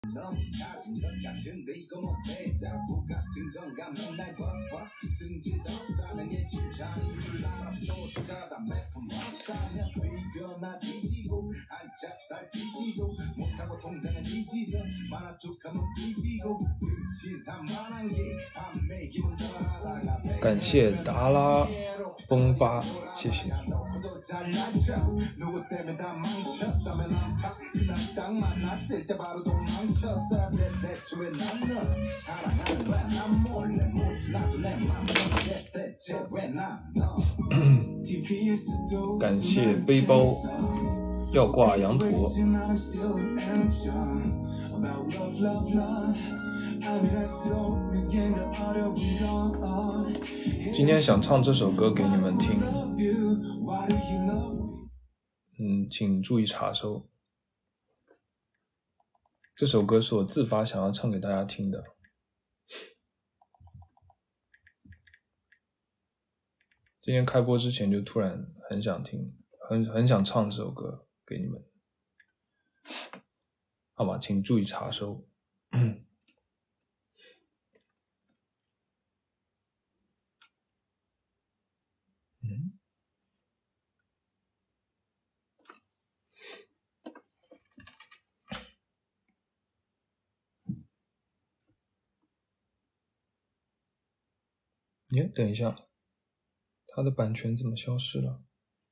感谢达拉崩巴，谢谢。感谢背包要挂羊驼。今天想唱这首歌给你们听，请注意查收。这首歌是我自发想要唱给大家听的。今天开播之前就突然很想听，很想唱这首歌给你们。好吧，请注意查收。等一下，它的版权怎么消失了？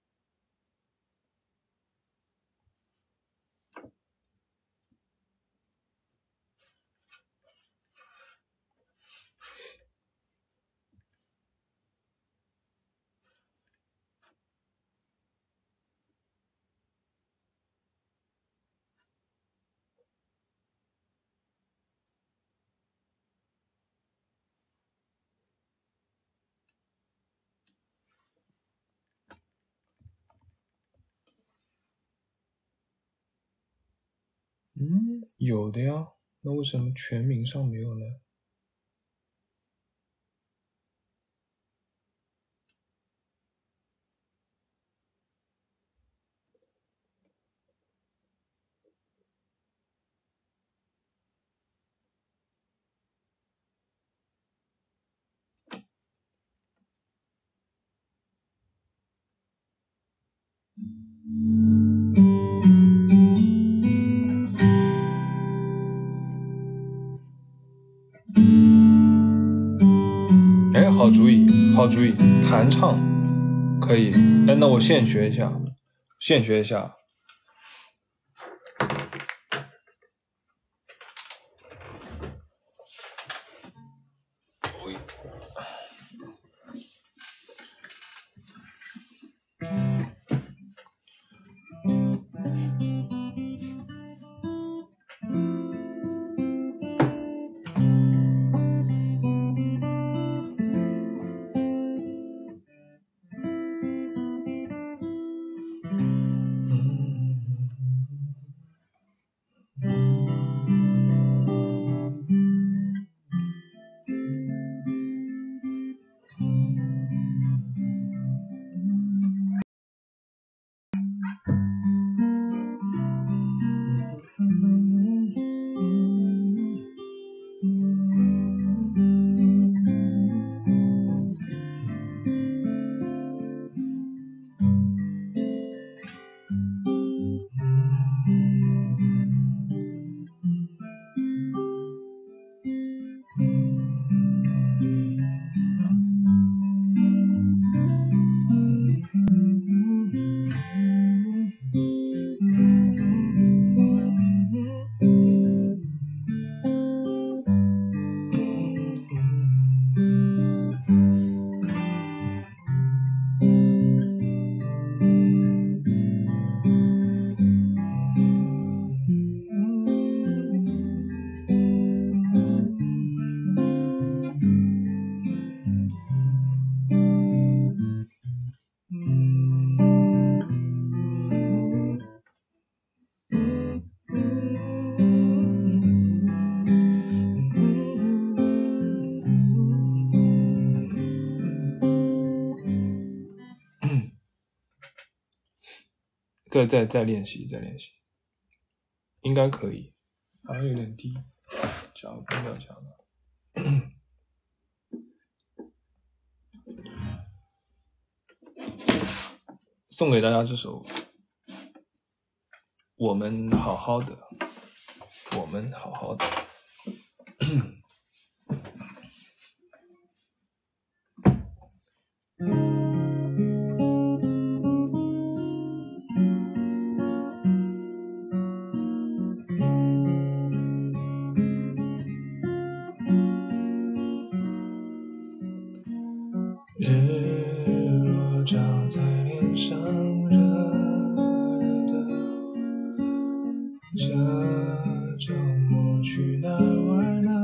有的呀，那为什么全名上没有呢？好主意，好主意，弹唱可以。那我现学一下。再练习，应该可以。 好像有点低，加个空调加了。送给大家这首我们好好的，我们好好的。日落照在脸上，热热的。这周末去哪儿玩呢？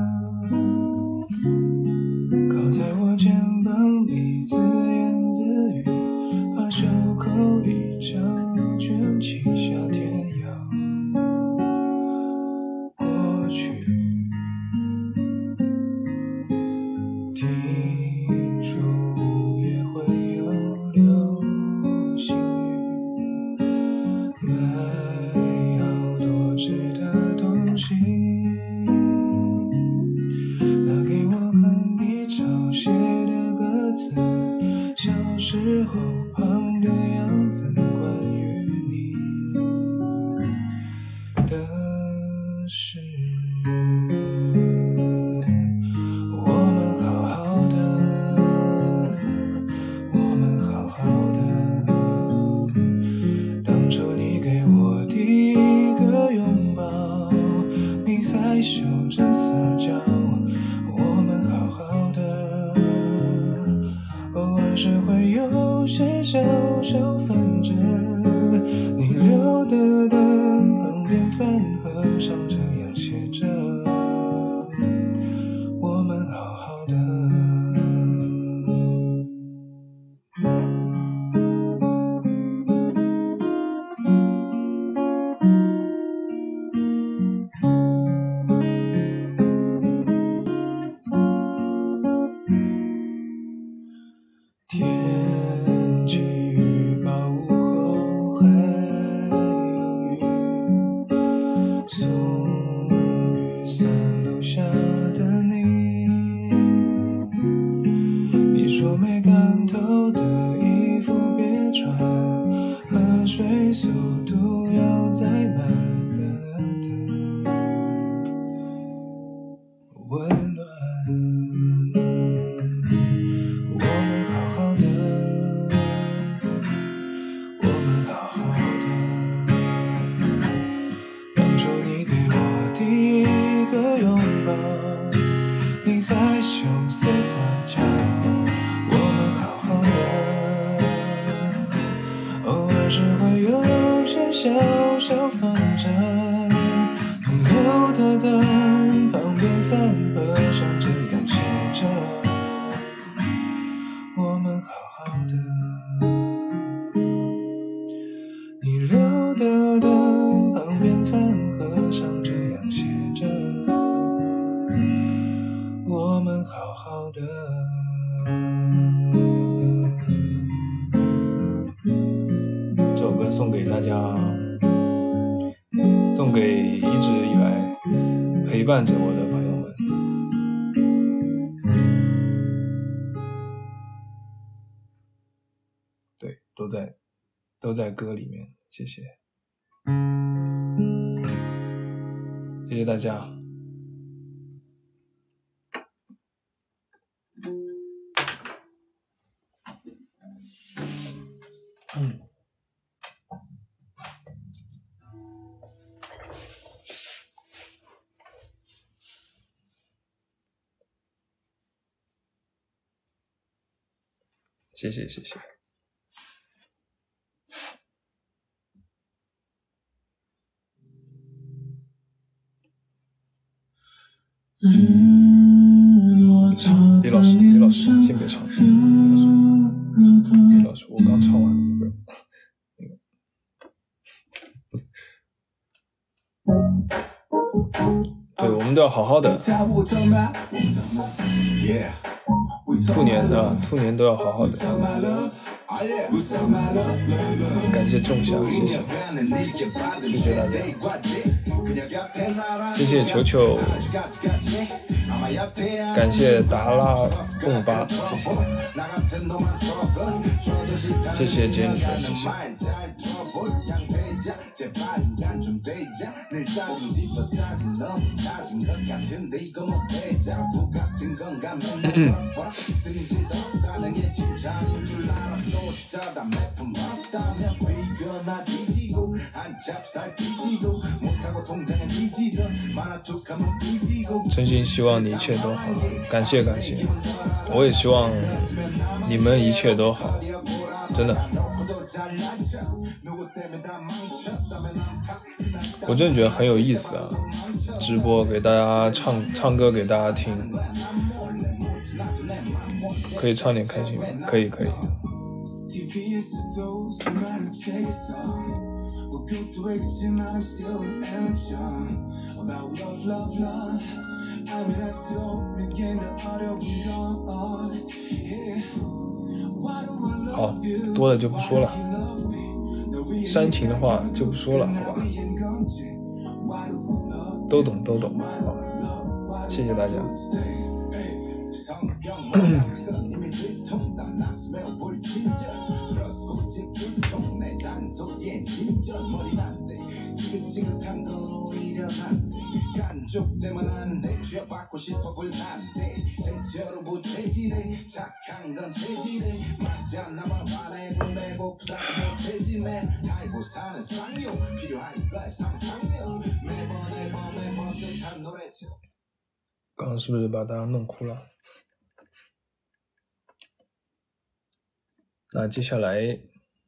靠在我肩膀里自言自语，把袖口一角卷起，夏天要过去。听说也会有流星雨，买好多吃的东西，拿给我和你抄写的歌词，小时候胖的样子，关于你的事。羞着撒娇，我们好好的，偶尔是会有些小小纷争，你留的灯旁边饭盒上这样写着，我们好好的。天气预报午后还有雨，送雨伞楼下的你，你说没干透的衣服别穿，喝水速度要再慢的温暖。你害羞似撒娇，我们好好的，偶尔是会有些小小纷争，你留的灯旁边饭盒上这样写着，我们好好的，你留的灯旁边饭盒上这样写着，我们好好的。这首歌送给大家，送给一直以来陪伴着我的朋友们。对，都在歌里面，谢谢，谢谢大家。谢谢谢谢。李老师先别唱，李老师我刚唱完那个对，我们都要好好的，兔年都要好好的。感谢仲夏，谢谢大家。 谢谢球球，感谢达拉贡巴，谢谢杰尼弗，谢谢。真心希望你一切都好，感谢感谢，我也希望你们一切都好，真的。我真的觉得很有意思啊，直播给大家唱歌给大家听，可以唱点开心吗？可以可以。好，多了就不说了，煽情的话就不说了，好吧？都懂都懂，好，谢谢大家。刚刚是不是把大家弄哭了？那接下来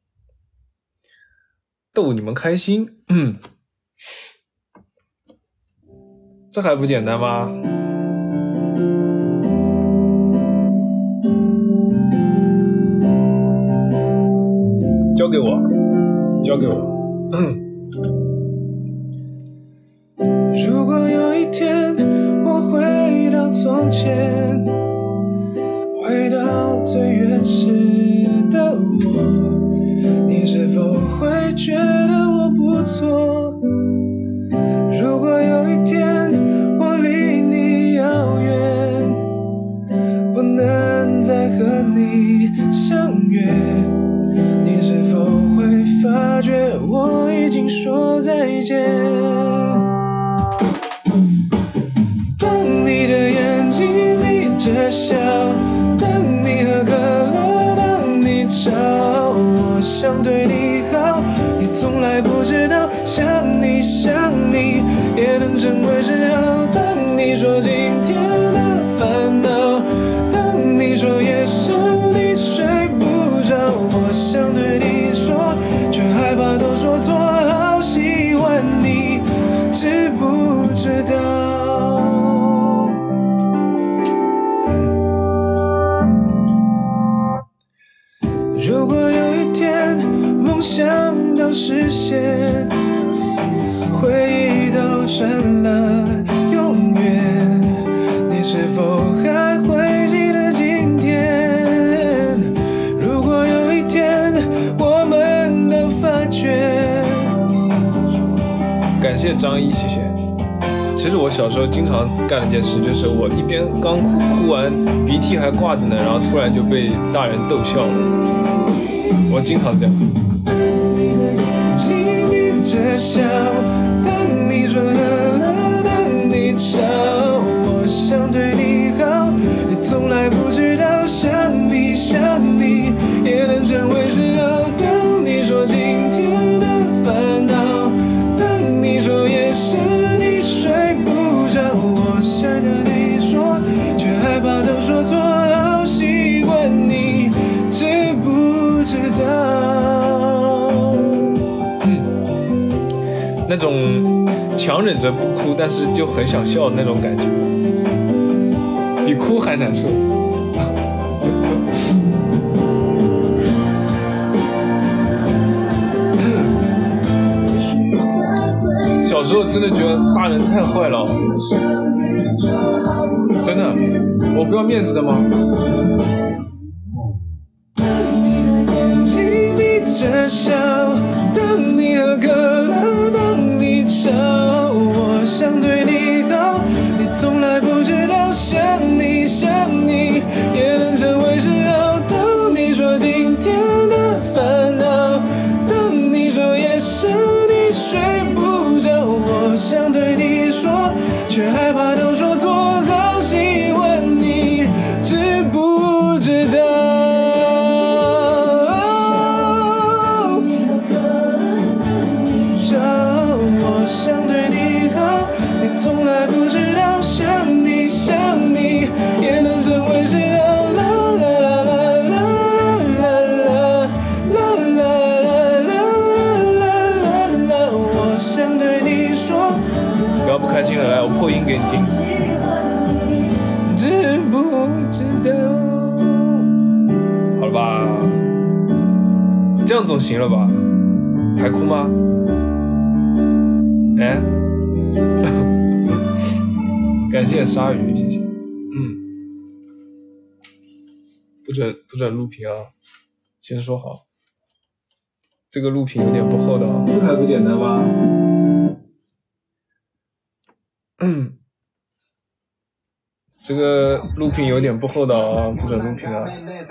逗你们开心，这还不简单吗？交给我，交给我。如果有一天我回到从前，回到最原始的我，你是否会觉得我不错？如果有一天我离你遥远，不能再和你相约，你是否会发觉我已经说再见？当你的眼睛眯着笑，当你喝可乐，当你吵，我想对你好，你从来不知道，想你想你也能成为嗜好。当你说今天的烦恼，当你说夜深你睡不着，我想对你说，却害怕都说错，好喜欢你，知不知道？如果有一天梦想都实现，回忆都成了永远，你是否还会记得今天？如果有一天我们都发觉。感谢张一，谢谢。其实我小时候经常干了一件事，就是我一边刚哭完鼻涕还挂着呢，然后突然就被大人逗笑了。我经常这样。着笑，当你说的了，当你吵，我想对你好，你从来不知道，想你想你也能成为嗜好。当你说今天的烦恼，当你说夜深你睡不着，我想跟你说，却害怕都说错，好习惯你，知不知道？那种强忍着不哭，但是就很想笑的那种感觉，比哭还难受。小时候真的觉得大人太坏了，真的，我不要面子的吗？着笑，当你喝可乐，当你吵， 说，却害怕都说错。好喜欢你，知不知道？我想对你好，你从来不知道，想你想你也能成为嗜好。啦啦啦啦啦啦啦啦啦啦啦，我想对你说。不要不开心了，来，我破音给你听。知不知道？好了吧，这样总行了吧？还哭吗？哎，感谢鲨鱼，谢谢。不准录屏啊，先说好，这个录屏有点不厚道，这还不简单吗？这个录屏有点不厚道啊，不准录屏啊。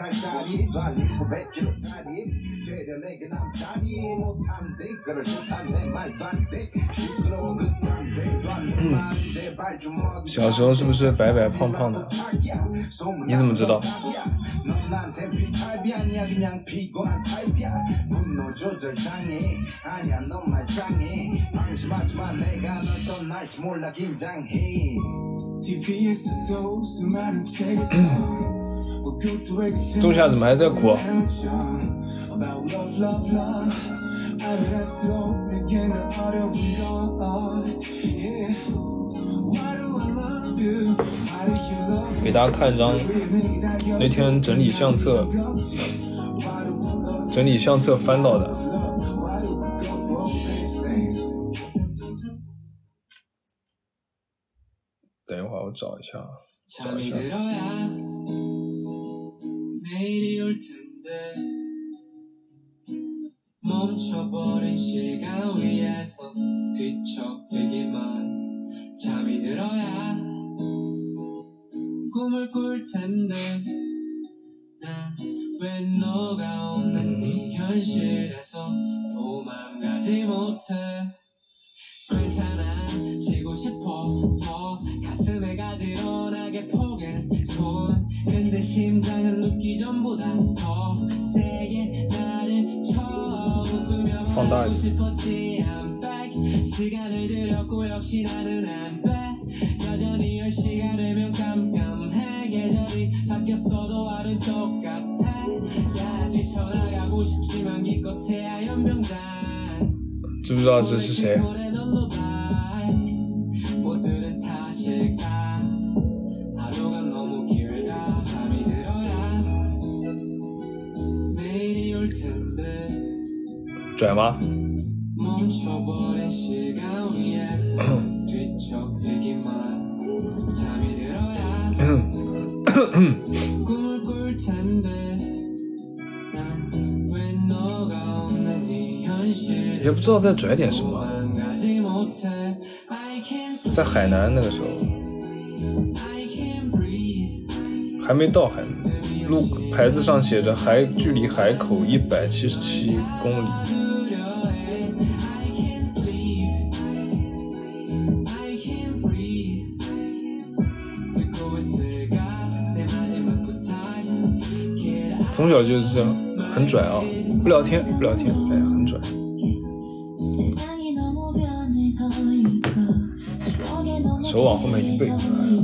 小时候是不是白白胖胖的？你怎么知道？仲夏怎么还在哭？给大家看一张那天整理相册翻到的。等一会儿我找一下。꿈을 꿀 텐데 난 왜 너가 없는 이 현실에서 도망가지 못해 괜찮아 쉬고 싶어서 가슴에 가지런하게 포개손 근데 심장은 눕기 전보다 더 세게 나를 쳐 웃으며 말하고 싶었지 I'm back 시간을 들였고 역시 나는 안 돼 여전히 10시가 되면 깜깜해 계절이 바뀌었어도 하루는 똑같아 야 뛰쳐나가고 싶지만 기껏해야 연병장 知不知道这是谁？拽吗？也不知道再拽点什么。在海南那个时候，还没到海南，路牌子上写着距离海口177公里。从小就是这样，很拽啊！不聊天，哎，很拽。手往后面一背。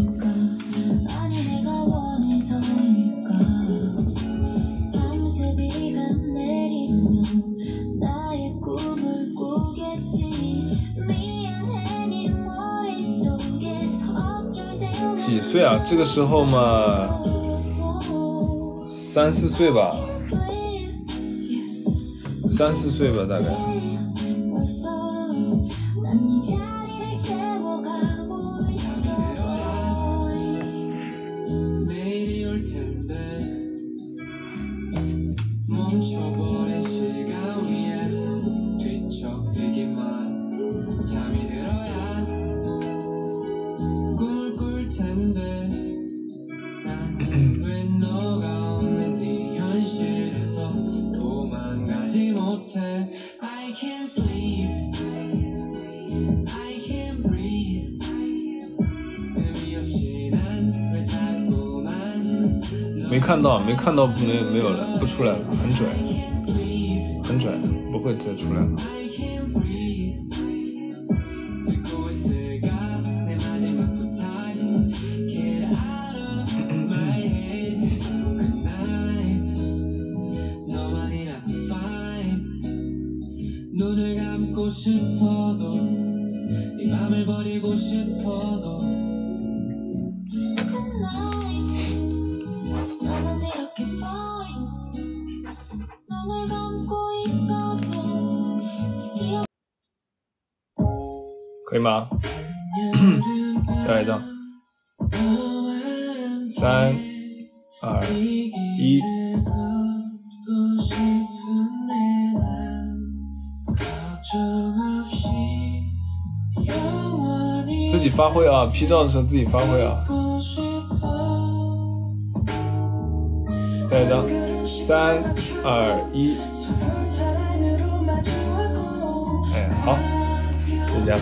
几岁啊？这个时候嘛，3、4岁吧，3、4岁吧，大概。 没看到，没有了，不出来了，很拽，很拽，不会再出来了。可以吗？再来一张，3、2、1。自己发挥啊！ P 照的时候自己发挥啊！再来一张，3、2、1。哎，好，就这样。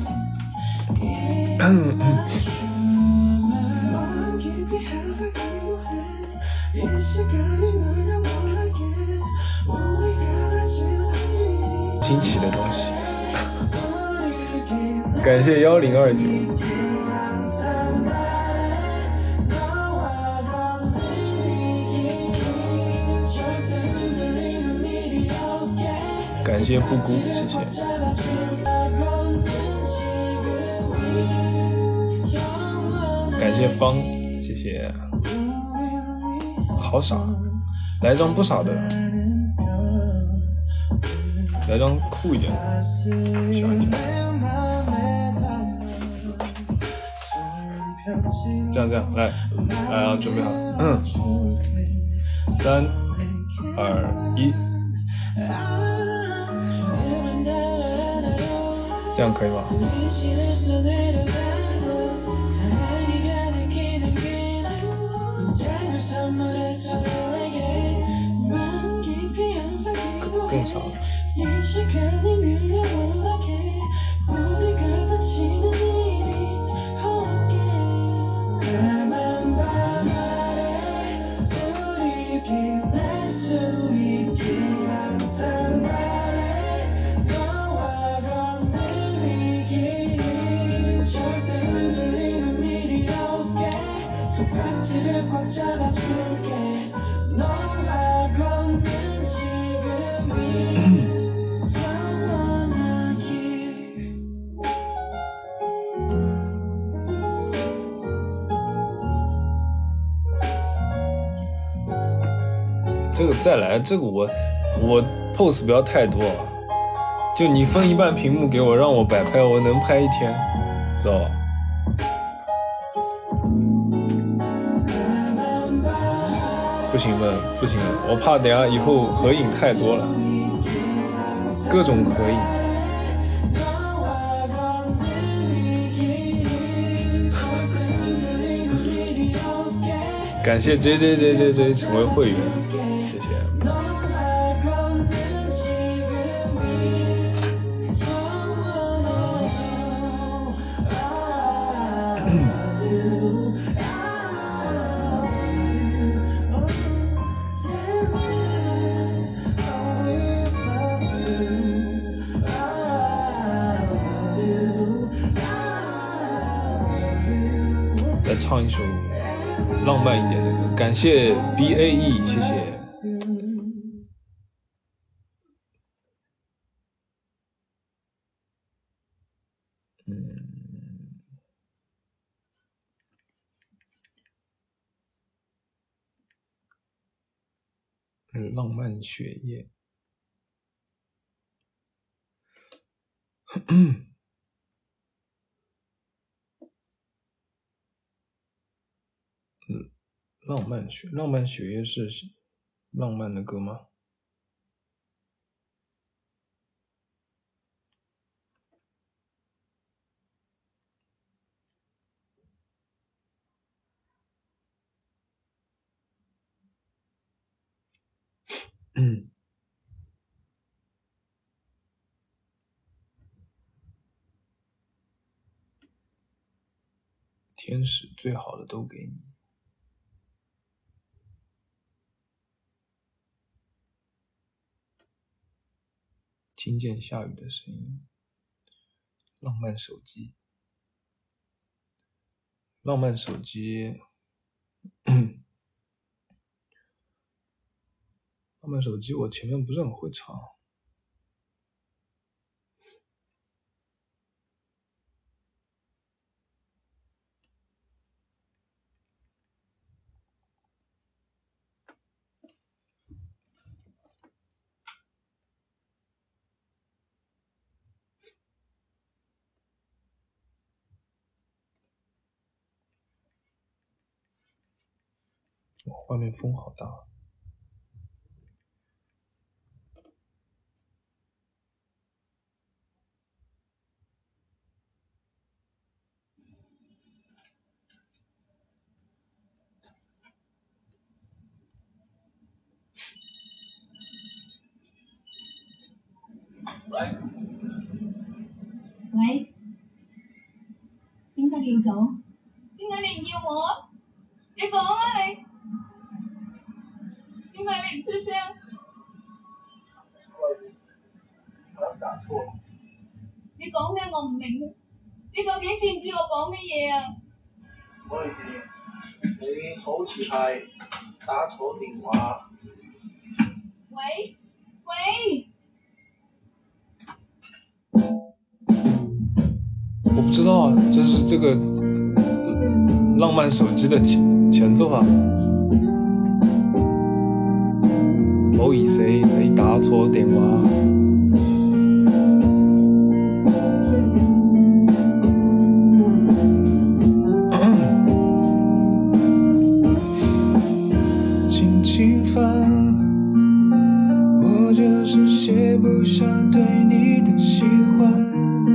新奇的东西。感谢1029。感谢布谷，谢谢。感谢方，谢谢。好傻，来一张不傻的，来张酷一点的，喜欢一下。这样，来啊，准备好，3、2、1。这样可以吗？更少了。这个再来，这个我 pose 不要太多啊，就你分一半屏幕给我，让我摆拍，我能拍一天，知道吧？不行了，我怕等下以后合影太多了，各种合影。感谢 JJJJJ 成为会员，谢谢。来唱一首浪漫一点的歌，感谢 BAE， 谢谢。浪漫血液。浪漫血液是浪漫的歌吗？天使最好的都给你。 听见下雨的声音。浪漫手机，浪漫手机，浪漫手机，我前面不是很会唱。外面风好大。 喂，點解你要走？點解你唔要我？你講啊你！點解你唔出聲？ 我打錯。 你講咩我唔明？你究竟知唔知我講乜嘢啊？ 唔好意思，你好似係打錯電話。 喂喂。 我不知道啊，这是这个浪漫手机的前奏啊。唔好意思，你打錯電話。 轻轻放，我就是卸不下对你的喜欢。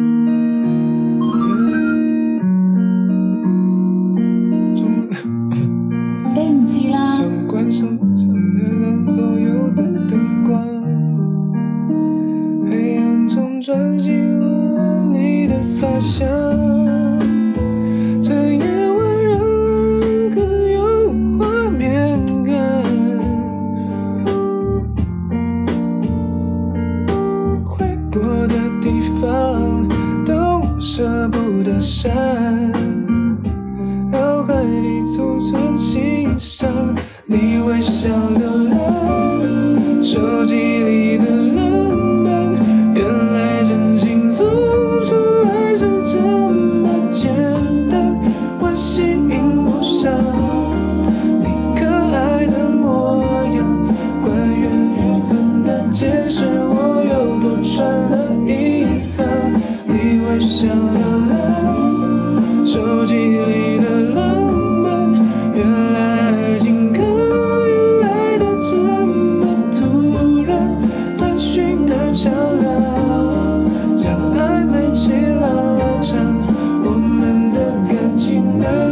脑海里储存欣赏你微笑流浪，手机里的浪漫，原来真心送出爱是这么简单。我吸引不上你可爱的模样，关于缘分的解释我又多传了一行。你微笑流浪，手机里的浪漫，原来爱情可以来得这么突然。短讯的桥梁，让暧昧起拉长，我们的感情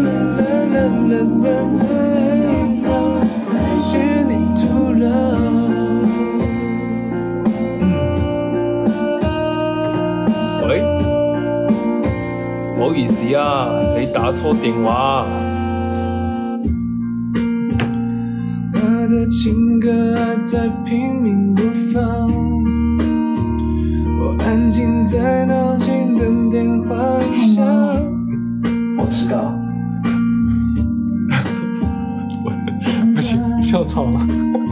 与你突然。 喂，唔好意思啊，你打錯電話。 我的情歌还在拼命播放，我安静在脑筋等电话铃响。 我知道。 不行，笑场了。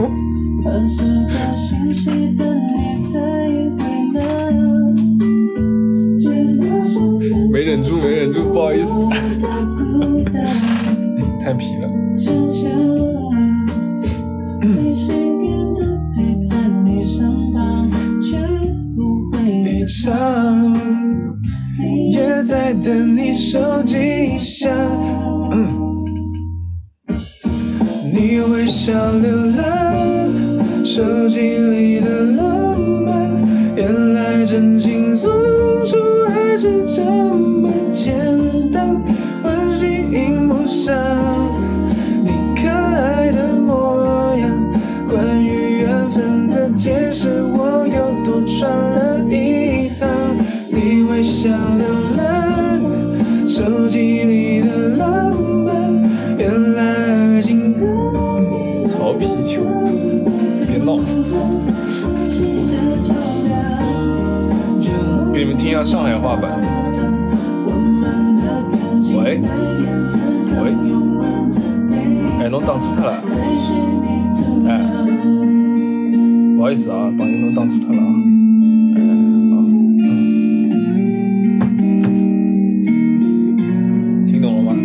没忍住，没忍住，不好意思。太皮了。 一场也在等你手机响。你微笑流浪，手机里的浪漫，原来真心送出爱是这么简单。我吸引不上你可爱的模样，关于缘分的解释我又多传了一行。你微笑流浪，手机里的浪漫，原来爱情曹皮球，别闹。 下上海话版。喂，哎，侬打错脱了，哎，不好意思啊，朋友，侬打错脱了啊，哎，听懂了吗？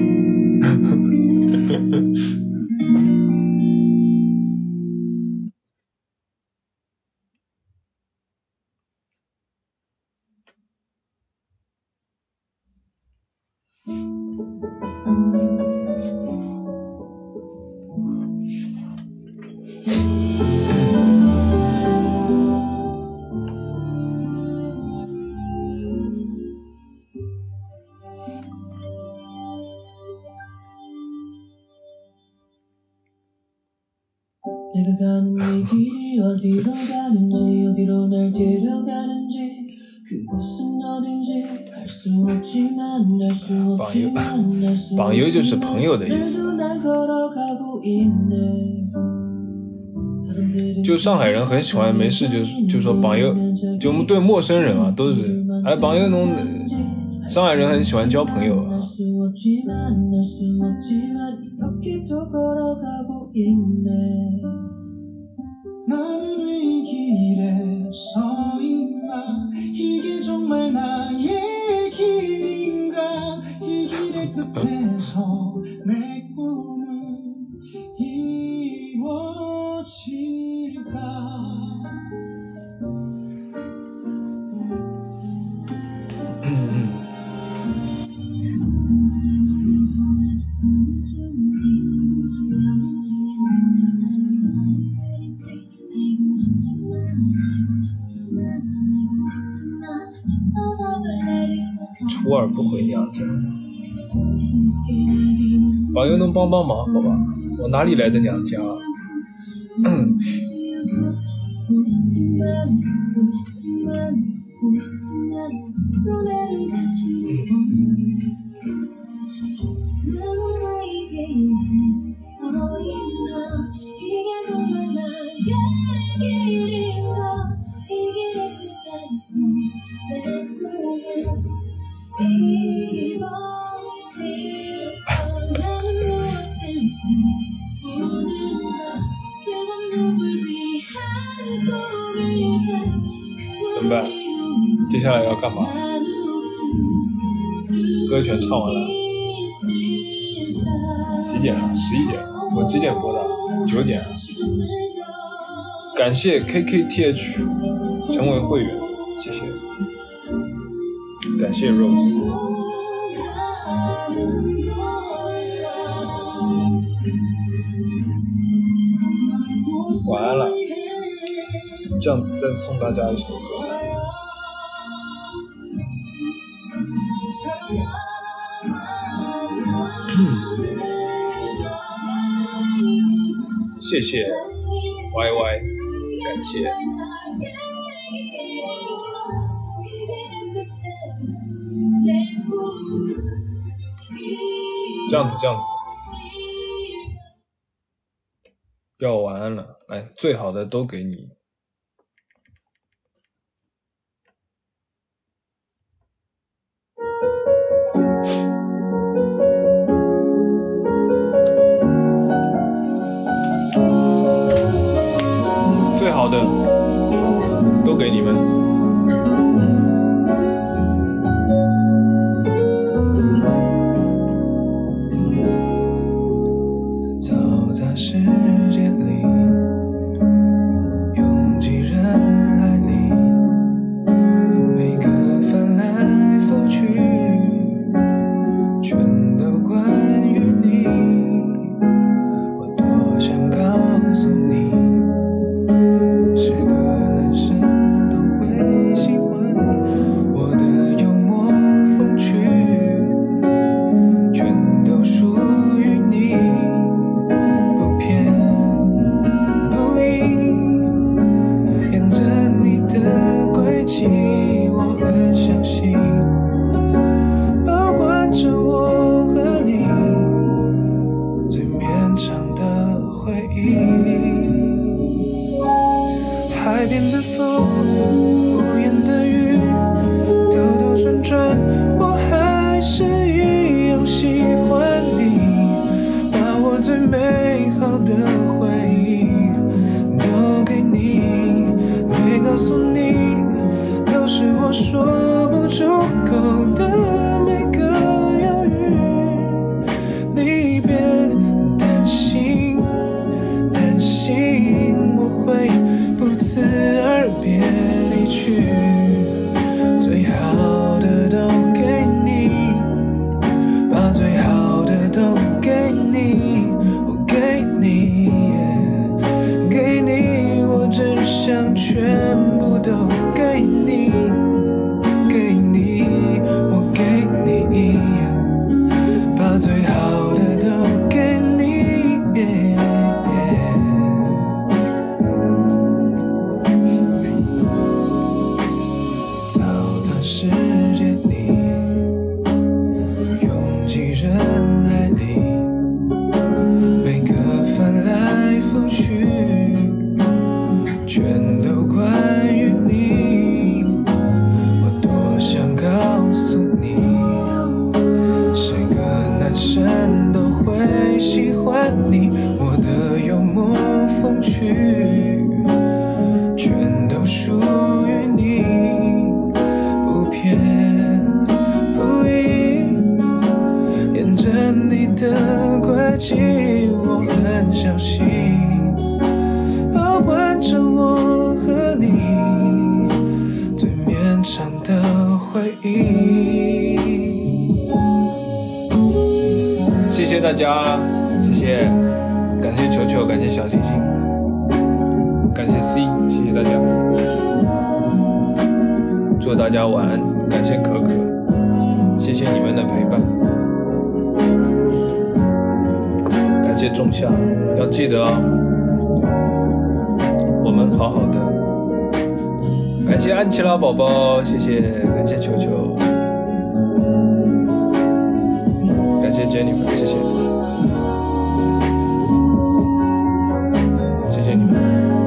榜友就是朋友的意思，就上海人很喜欢没事就说榜友，就对陌生人啊都是，哎，榜友侬，上海人很喜欢交朋友啊。初二不回娘家，榜友能帮帮忙好吧？我哪里来的娘家？怎么办？接下来要干嘛？歌全唱完了，几点了？11点。我几点播的？9点。感谢 KKTH 成为会员，谢谢。感谢 Rose。晚安了。这样子再送大家一首歌。谢谢 YY， 感谢。这样子，要晚安了，来，最好的都给你。最好的都给你们。 嘈杂世界里，拥挤人海里，每个翻来覆去，全都关于你。我多想告诉你。是个男生都会会喜欢你，我的幽默风趣全都属于你，不偏不倚，沿着你的轨迹，我很小心保管着我和你最绵长的回忆。谢谢大家，谢谢，感谢球球，感谢小星星，感谢 C， 谢谢大家，祝大家晚安，感谢可可，谢谢你们的陪伴，感谢仲夏，要记得哦，我们好好的，感谢安琪拉宝宝，谢谢，感谢球球。感谢 Jennifer， 谢谢，谢谢你们。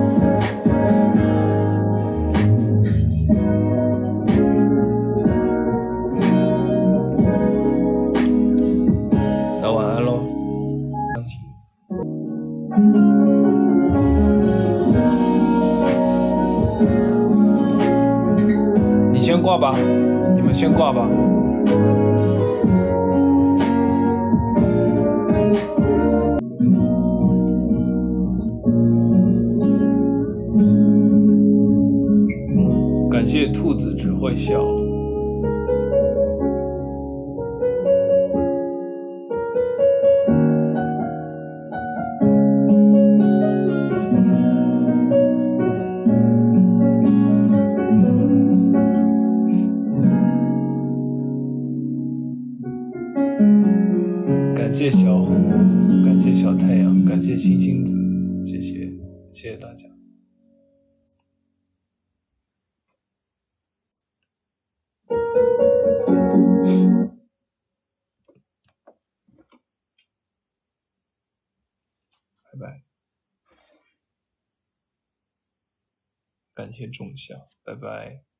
那晚安咯。你先挂吧，你们先挂吧。感谢兔子只会笑。感谢小虎，感谢小太阳，感谢星星子，谢谢，谢谢大家。拜拜，感谢仲夏，拜拜。